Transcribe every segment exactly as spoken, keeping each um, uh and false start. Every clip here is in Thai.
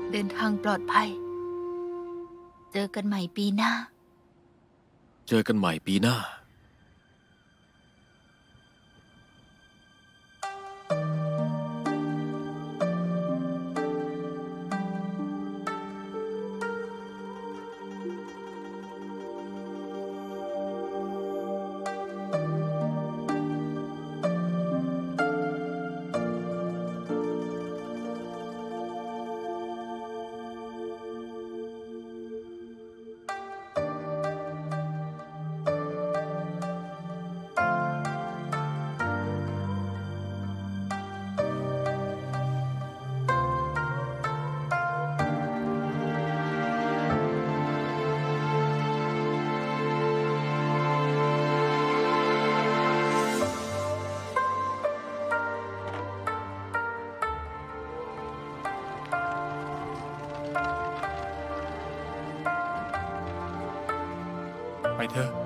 เดินทางปลอดภัยเจอกันใหม่ปีหน้าเจอกันใหม่ปีหน้าไปเถอะ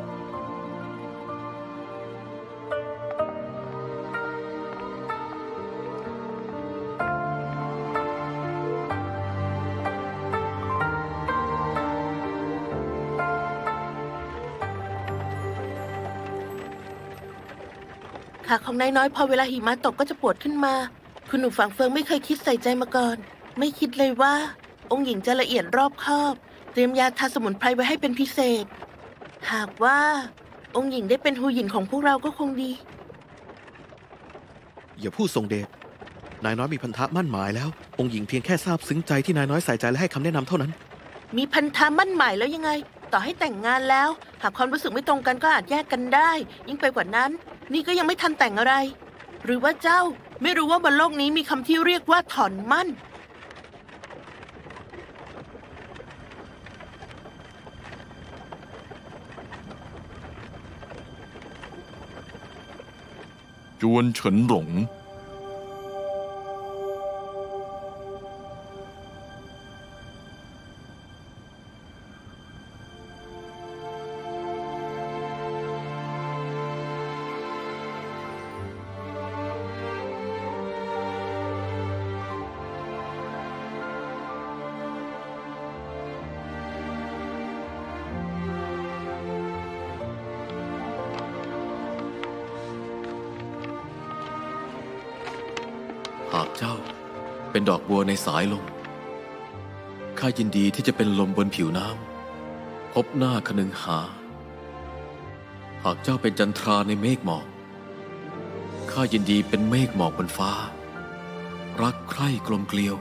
ขาของนายน้อยพอเวลาหิมะตกก็จะปวดขึ้นมาคุณหนูฝังเฟิงไม่เคยคิดใส่ใจมาก่อนไม่คิดเลยว่าองค์หญิงจะละเอียดรอบคอบเตรียมยาทาสมุนไพรไว้ให้เป็นพิเศษหากว่าองค์หญิงได้เป็นฮูหยินของพวกเราก็คงดีอย่าพูดทรงเดชนายน้อยมีพันธะมั่นหมายแล้วองค์หญิงเพียงแค่ซาบซึ้งใจที่นายน้อยใส่ใจและให้คำแนะนำเท่านั้นมีพันธะมั่นหมายแล้วยังไงต่อให้แต่งงานแล้วหากความรู้สึกไม่ตรงกันก็อาจแยกกันได้ยิ่งไปกว่านั้นนี่ก็ยังไม่ทันแต่งอะไรหรือว่าเจ้าไม่รู้ว่าบนโลกนี้มีคำที่เรียกว่าถอนมั่นจวนเฉินหลงหากเจ้าเป็นดอกบัวในสายลมข้ายินดีที่จะเป็นลมบนผิวน้ำพบหน้าคนึงหาหากเจ้าเป็นจันทราในเมฆหมอกข้ายินดีเป็นเมฆหมอกบนฟ้ารักใคร่กลมเกลียว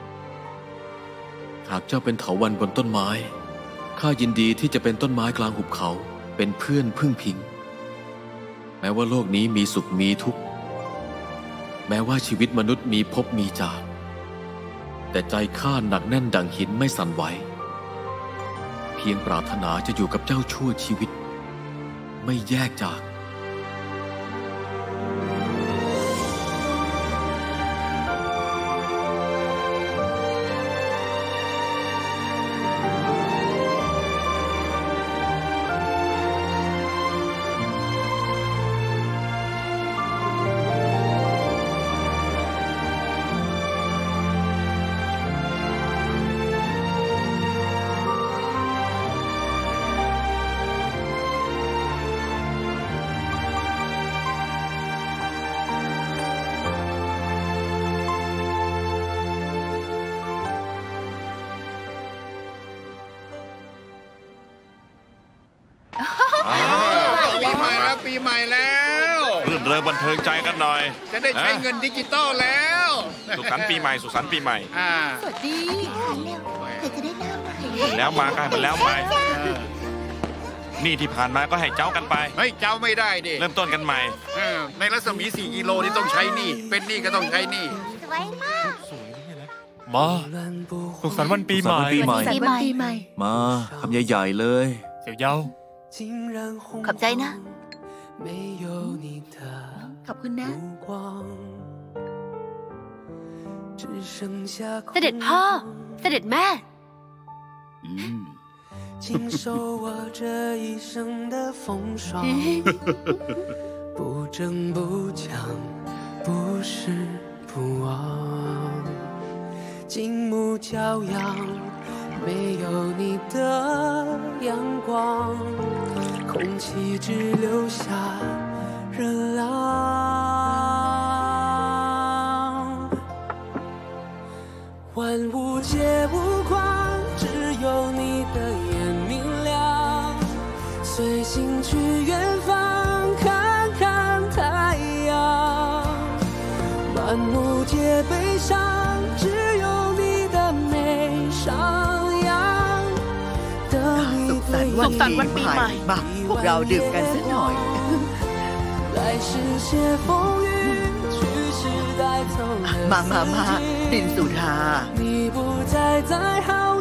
หากเจ้าเป็นเถาวัลย์บนต้นไม้ข้ายินดีที่จะเป็นต้นไม้กลางหุบเขาเป็นเพื่อนพึ่งพิงแม้ว่าโลกนี้มีสุขมีทุกข์แม้ว่าชีวิตมนุษย์มีพบมีจากแต่ใจข้าหนักแน่นดั่งหินไม่สั่นไหวเพียงปรารถนาจะอยู่กับเจ้าชั่วชีวิตไม่แยกจากปีใหม่แล้วปีใหม่แล้วรื่นเริงบันเทิงใจกันหน่อยจะได้ใช้เงินดิจิตอลแล้วสุขสันต์ปีใหม่สุขสันต์ปีใหม่สวัสดีเธอจะได้น้ำแล้วมาใกล้หมดแล้วไปนี่ที่ผ่านมาก็ให้เจ้ากันไปเฮ้ยเจ้าไม่ได้ดิเริ่มต้นกันใหม่ในรัศมีสี่กิโลนี่ต้องใช้นี่เป็นนี่ก็ต้องใช้นี่สวยมากมาสุขสันต์วันปีใหม่ปีใหม่มาคำใหญ่ๆเลยเสี่ยวเยาขอบใจนะขอบคุณนะเสด็จพ่อเสด็จแม่经受我这一生的风霜，不争不抢，不是不忘。 静穆骄阳，没有你的阳光，空气只留下热浪。万物皆无光，只有你的眼明亮。随心去远方，看看太阳。满目皆悲伤，只有你的眉上扬。等你对สุขสันต์วันปีใหม่มาพวกเราดื่มกันสักหน่อย来世些风雨，去时带走了มามามา四季ดินสุธา你不再在好